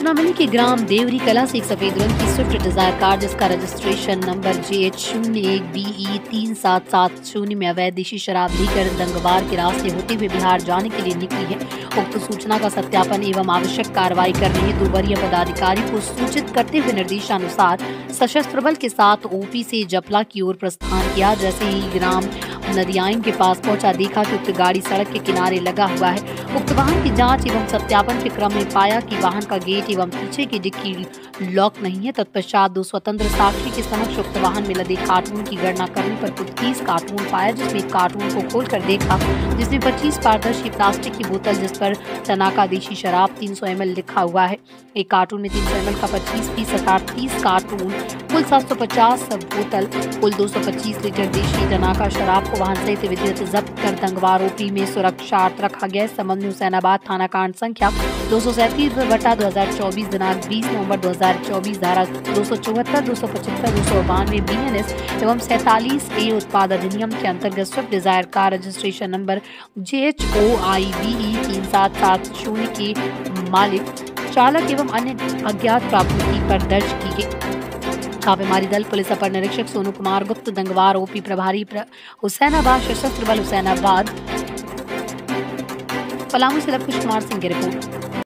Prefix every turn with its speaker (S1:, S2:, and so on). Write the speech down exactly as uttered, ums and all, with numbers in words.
S1: सूचना मिली कि ग्राम देवरी कला से एक सफेद रंग की स्विफ्ट डिजायर कार जिसका रजिस्ट्रेशन नंबर जे एच शून्य एक बी ई तीन सात सात शून्य में अवैध देशी शराब लेकर दंगवार के रास्ते होते हुए बिहार जाने के लिए निकली है। उक्त सूचना का सत्यापन एवं आवश्यक कार्रवाई करने हेतु वरीय पदाधिकारी को सूचित करते हुए निर्देशानुसार सशस्त्र बल के साथ ओपी से जपला की ओर प्रस्थान किया। जैसे ही ग्राम नदियाइन के पास पहुंचा, देखा कि उक्त गाड़ी सड़क के किनारे लगा हुआ है। उक्त वाहन की जांच एवं सत्यापन के क्रम में पाया कि वाहन का गेट एवं पीछे की डिक्की लॉक नहीं है। तत्पश्चात दो स्वतंत्र साक्षी के समक्ष उक्त वाहन में लदे कार्टून की गणना करने पर कुछ तीस कार्टून पाया, जिसमें एक कार्टून को खोलकर देखा जिसमें पच्चीस पारदर्शी प्लास्टिक की बोतल जिस पर तनाका देशी शराब तीन सौ एम एल लिखा हुआ है। एक कार्टून में तीन सौ एम एल का पच्चीस पीस अर्थात तीस कार्टून, कुल सात सौ पचास बोतल, कुल दो सौ पच्चीस लीटर देशी तनाका शराब को वाहन सहित विधिवत जब्त कर दंगवार ओपी में सुरक्षार्थ रखा गया। संबंध में हुसैनाबाद थाना कांड संख्या दो सौ सैंतीस बटा दो हजार चौबीस दिनांक बीस नवंबर दो हजार चौबीस धारा दो सौ चौहत्तर दो सौ पचहत्तर दो सौ बानवे बी एन एस एवं सैतालीस ए उत्पाद अधिनियम के अंतर्गत Swift Dzire car registration number J H O I B E तीन सात सात शून्य के मालिक चालक एवं अन्य अज्ञात प्राथमिकी पर दर्ज की गई। छापेमारी दल पुलिस अपर निरीक्षक सोनू कुमार गुप्त, दंगवार ओपी प्रभारी प्र... हुसैनाबाद सशस्त्र बल हुसैनाबाद, पलामू से लवकुश कुमार सिंह की रिपोर्ट।